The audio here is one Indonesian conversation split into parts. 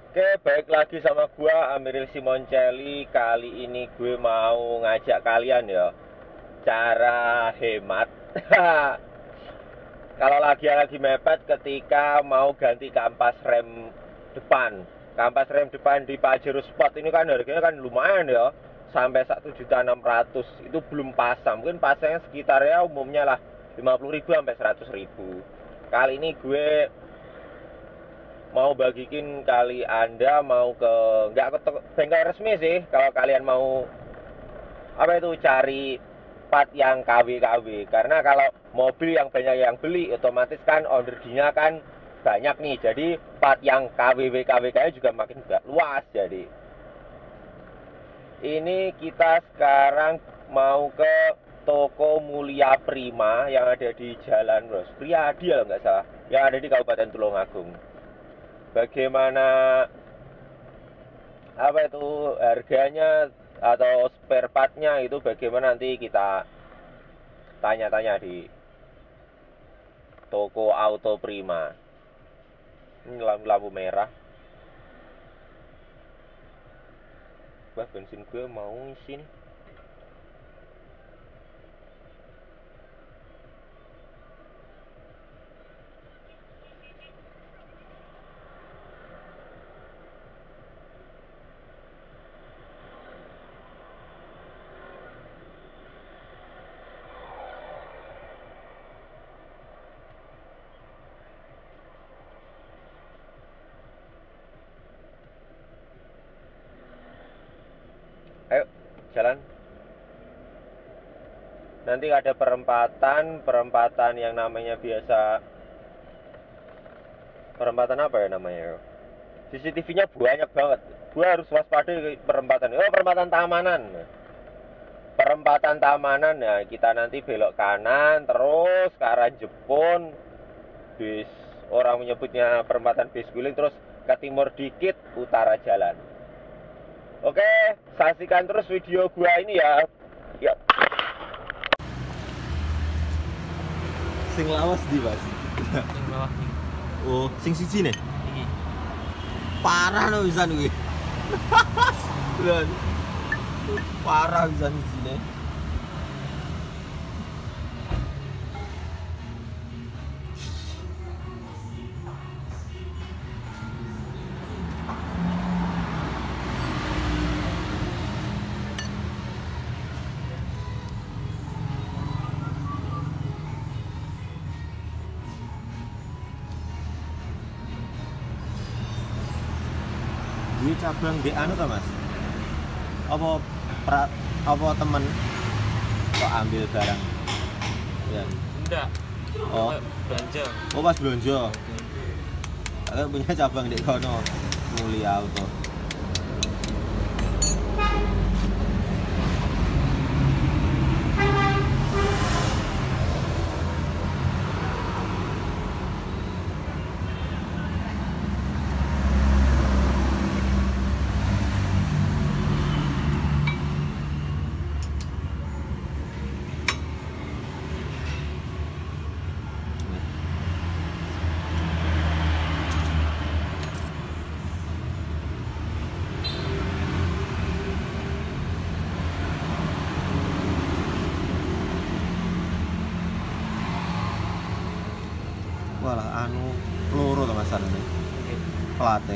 Oke, baik lagi sama gua Amiril Simoncelli. Kali ini gue mau ngajak kalian ya cara hemat. Kalau lagi mepet ketika mau ganti kampas rem depan. Kampas rem depan di Pajero Sport ini kan harganya kan lumayan ya. Sampai 1.600.000. Itu belum pasang. Mungkin pasangnya sekitar ya umumnya lah 50.000 sampai 100.000. Kali ini gue mau bagikin kali Anda mau ke nggak ke bengkel resmi sih, kalau kalian mau apa itu cari part yang KW karena kalau mobil yang banyak yang beli otomatis kan ordernya kan banyak nih, jadi part yang KW kayaknya juga makin juga luas. Jadi ini kita sekarang mau ke toko Mulia Prima yang ada di Jalan Ros Priadi kalau nggak salah, yang ada di Kabupaten Tulungagung. Bagaimana apa itu harganya atau spare partnya itu bagaimana, nanti kita tanya-tanya di toko Auto Prima. Ini lampu merah. Wah, bensin gue mau isi nih. Ayo jalan. Nanti ada perempatan yang namanya biasa, perempatan apa ya namanya, CCTV-nya banyak banget. Gue harus waspada di perempatan. Oh, perempatan tamanan. Nah, kita nanti belok kanan terus ke arah Jepun, bis orang menyebutnya perempatan bis guling, terus ke timur dikit utara jalan. Oke, saksikan terus video gua ini ya. Yuk. Sing lawas di Mas. Sing bawah nih. Oh, sing siji nih. Iki. Parah no bisa kuwi. Parah bisa siji nih. Duwe cabang di anu ta, Mas? Apa temen kok ambil barang? Ya. Enggak. Oh, Belanja. oh pas belanja. Aku punya cabang di kono. Mulia Auto. Walah anu loro to Mas anu. Plate.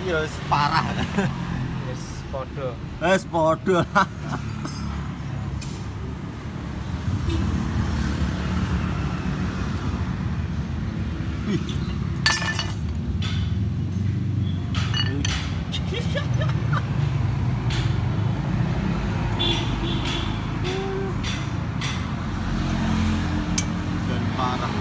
Iya, wis parah. Wis podo. Wis podo. Dan parah.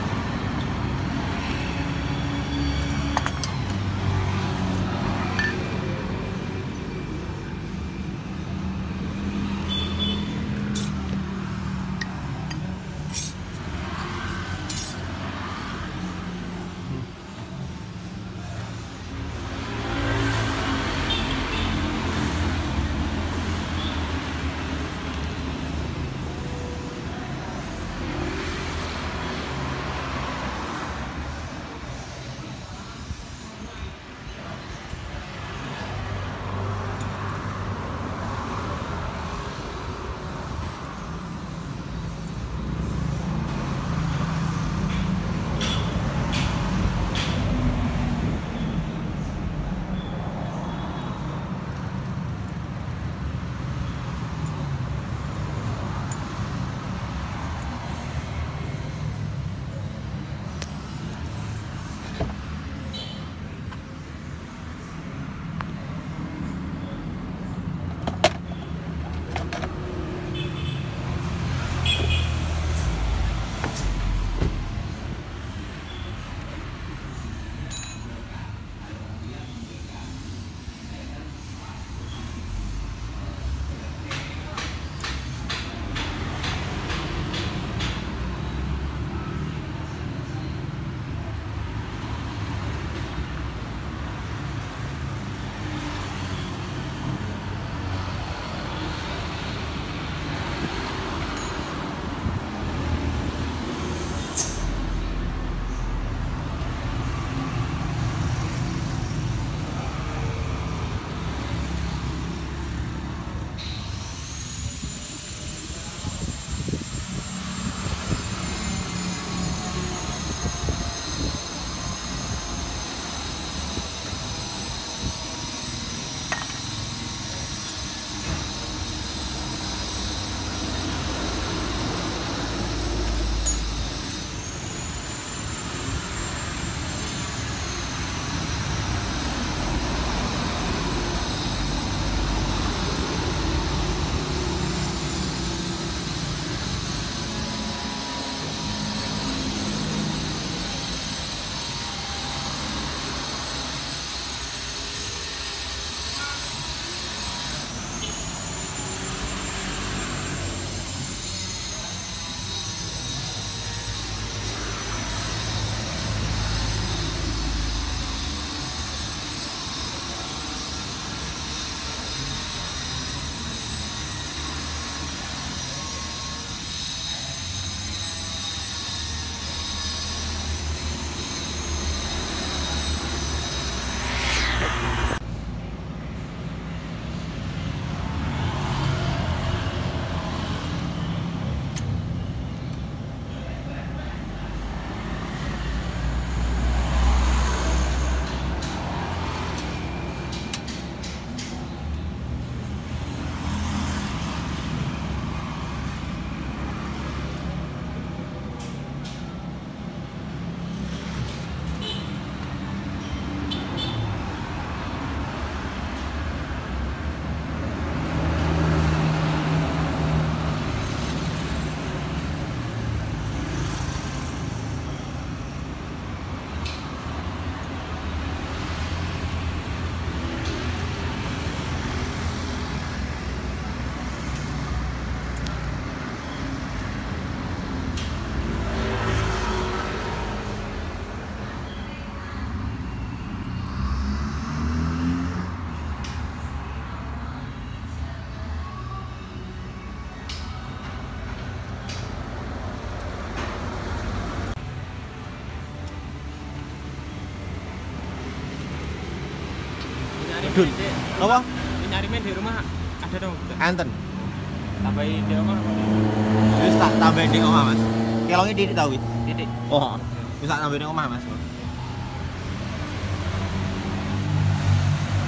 Dun. Apa? Nyari main di rumah ada dong. Enten. Tambahin di rumah apa? Wis tak tambahin di omah, Mas. Kelonge titik ta wis. Titik. Oh. Wis tak tambahin di omah, Mas.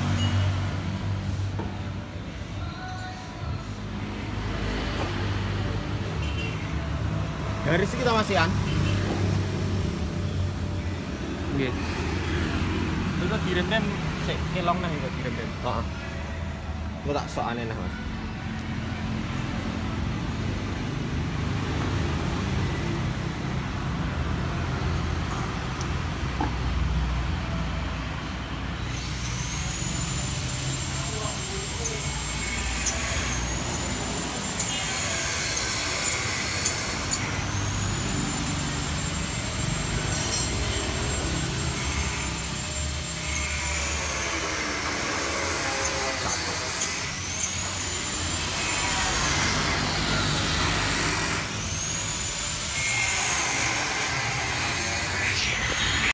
Garis kita masihan. Nggih. Itu direm sik kelong nah itu direm. Heeh. Kok tak sok aneh nah, Mas.